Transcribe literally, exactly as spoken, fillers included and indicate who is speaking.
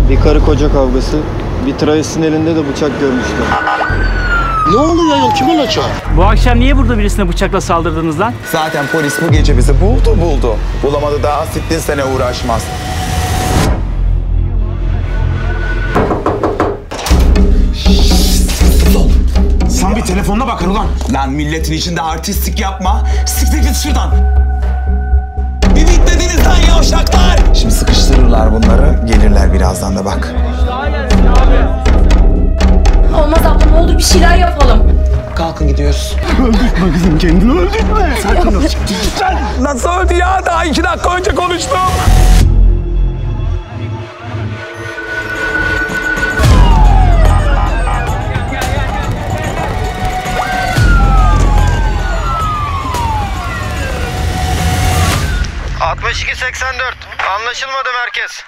Speaker 1: Bir karı koca kavgası. Bir travestin elinde de bıçak görmüşler.
Speaker 2: Ne oluyor yol? Kim olacak?
Speaker 3: Bu akşam niye burada birisine bıçakla saldırdınız lan?
Speaker 4: Zaten polis bu gece bizi buldu buldu. Bulamadı daha sittin sene uğraşmaz.
Speaker 2: Sen bir telefonuna bakar ulan.
Speaker 4: Lan milletin içinde artistlik yapma. Siktir git şuradan. Bir bitmediniz lan yavşaklar. Şimdi sıkıştırırlar bunları. Gelirler birazdan da bak.
Speaker 5: Olmaz abla, ne olur bir şeyler yapalım.
Speaker 4: Kalkın gidiyoruz.
Speaker 2: Öldürtme kızım, kendini öldürtme. Sakin ol.
Speaker 4: Nasıl öldü ya? Daha iki dakika önce konuştum.
Speaker 1: altmış iki seksen dört. Anlaşılmadı merkez.